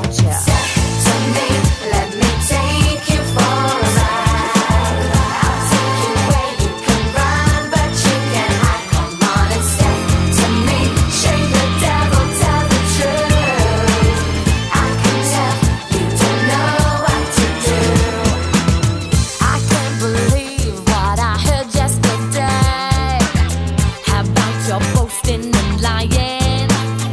don't you? To me, let me take you for a ride. I'll take you where you can run, but you can hide. Come on and say to me, shame the devil, tell the truth. I can tell you don't know what to do. I can't believe what I heard yesterday about your boasting and lying,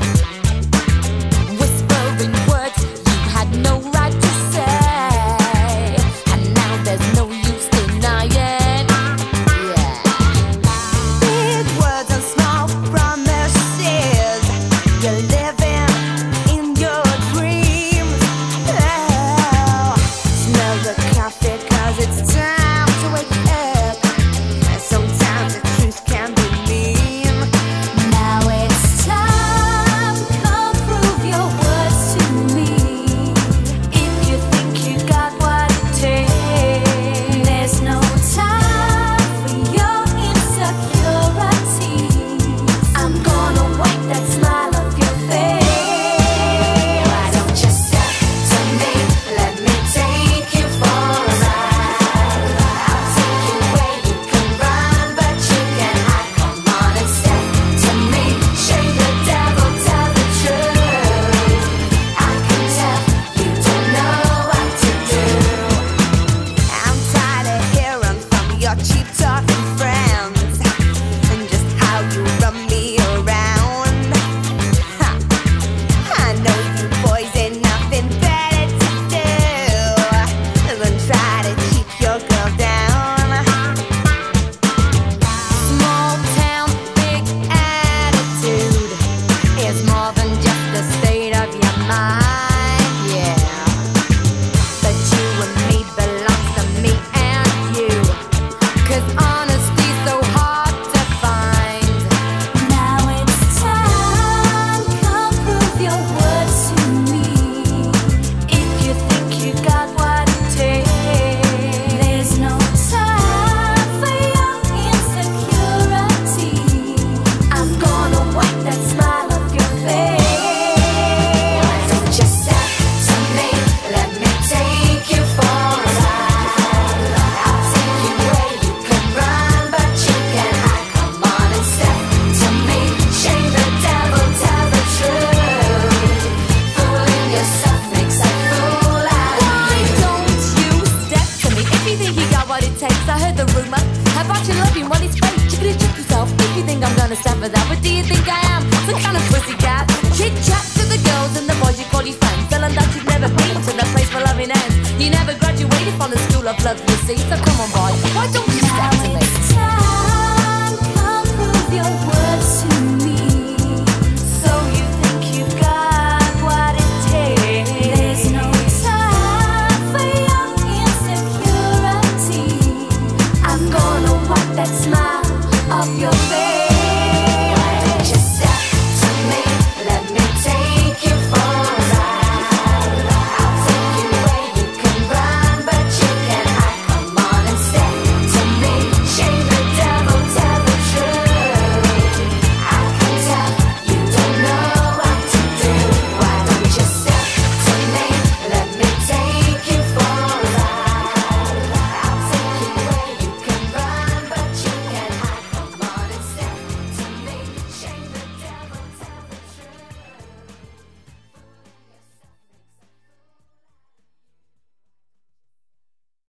whispering words you had no right to say, and now there's no use denying. Yeah. Big words and small promises. You're living in your dreams. Oh, smell the coffee 'cause it's time to wake up. And sometimes the truth can be mean. Now it's time, come prove your words to me. If you think you got what it takes, there's no time for your insecurities. I'm gonna wipe that smile off your face. Why don't you say to me, let me take you for a ride. I'll take you where you can run, but you can hide. Come on and say to me, shame the devil, tell the truth. I can tell you don't know what to do. I'm tired of hearing from your cheap talking friends and just how you run me around. Ha. I know you boys ain't nothing better to do than try to keep your girl down. Small town, big attitude is more than just the state of your mind, yeah. But you and me belongs to me and you, 'cause honesty's so hard to find. Now it's time, come prove your words to me. If you think you got what it takes, there's no time for your insecurity. I'm gonna wipe that smile off your face. Why don't you say to me, let me take you for a ride. I'll take you where you can run, but you can hide. Come on and say to me, shame the devil, tell the truth. Fooling yourself makes a fool out of Why you. don't you step to me if you think you got what it takes? I heard the rumor about you loving what it's fake. You could check yourself if you think I'm gonna stand for that. But do you think I am some kind of pussycat? Chit chat to the girls and the boys you call your friends, tell them that you've never been to the place where loving ends. You never graduated from the school of love, you see. So come on, boy, why don't you